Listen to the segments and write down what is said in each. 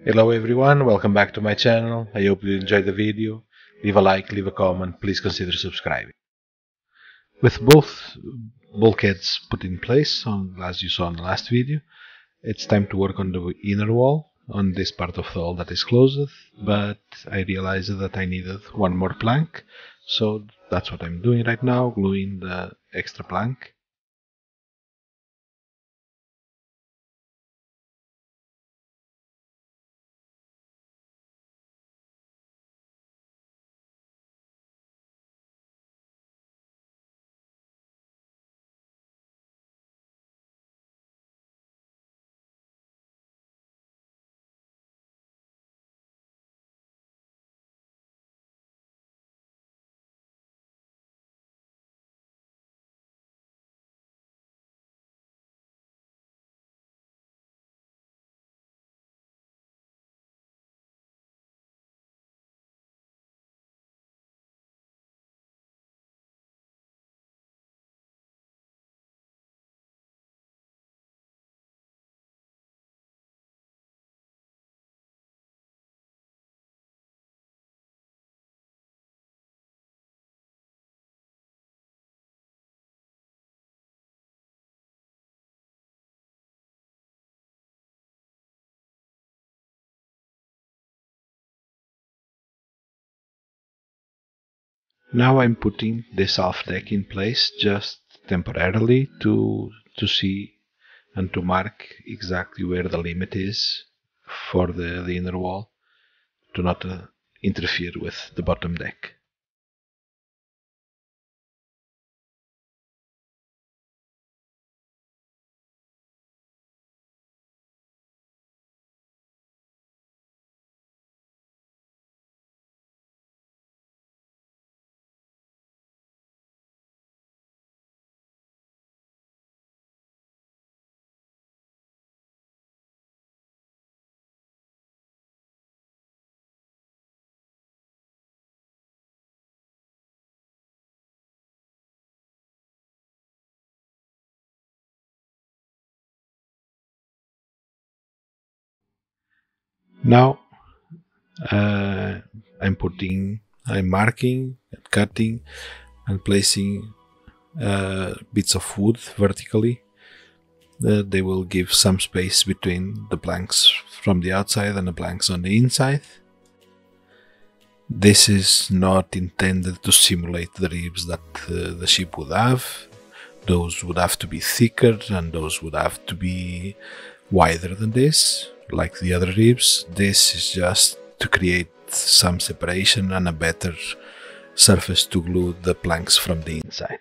Hello everyone, welcome back to my channel. I hope you enjoyed the video. Leave a like, leave a comment, please consider subscribing. With both bulkheads put in place, as you saw in the last video, it's time to work on the inner wall, on this part of the wall that is closed, but I realized that I needed one more plank, so that's what I'm doing right now, gluing the extra plank. Now I'm putting this half deck in place just temporarily to see and to mark exactly where the limit is for the inner wall to not interfere with the bottom deck. Now uh, I'm marking, cutting, and placing bits of wood vertically. They will give some space between the planks from the outside and the planks on the inside. This is not intended to simulate the ribs that the ship would have. Those would have to be thicker and those would have to be wider than this, like the other ribs. This is just to create some separation and a better surface to glue the planks from the inside.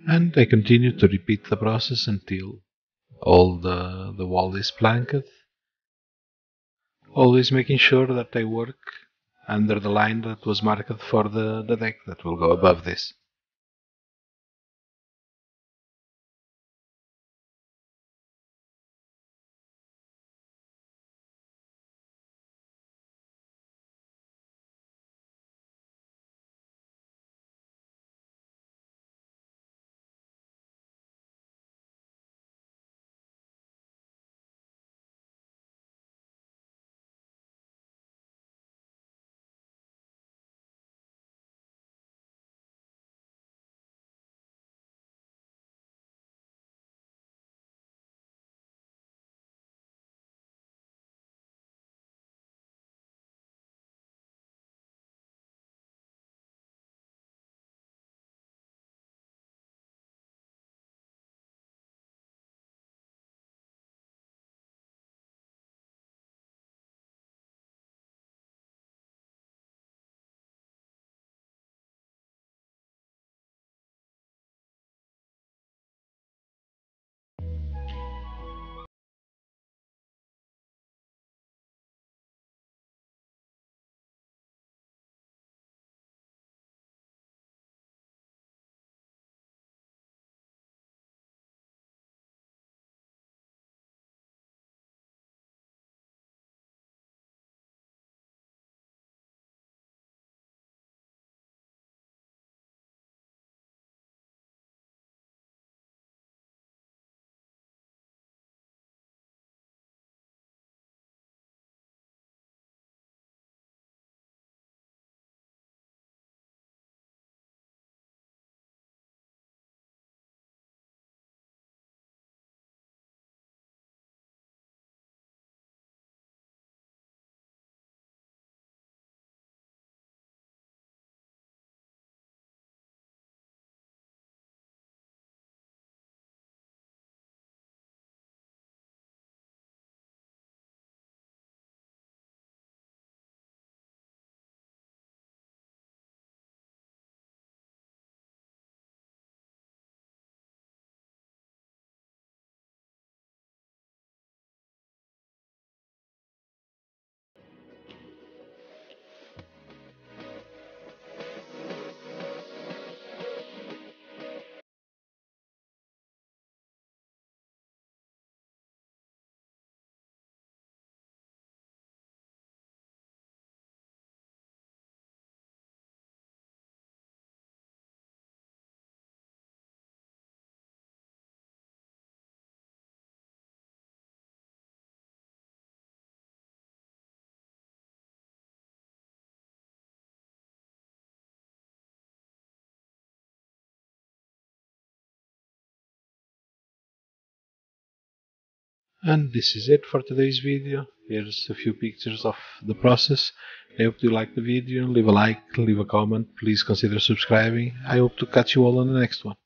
And I continue to repeat the process until all the wall is planked, always making sure that I work under the line that was marked for the deck that will go above this. And this is it for today's video. Here's a few pictures of the process. I hope you liked the video. Leave a like, leave a comment. Please consider subscribing. I hope to catch you all on the next one.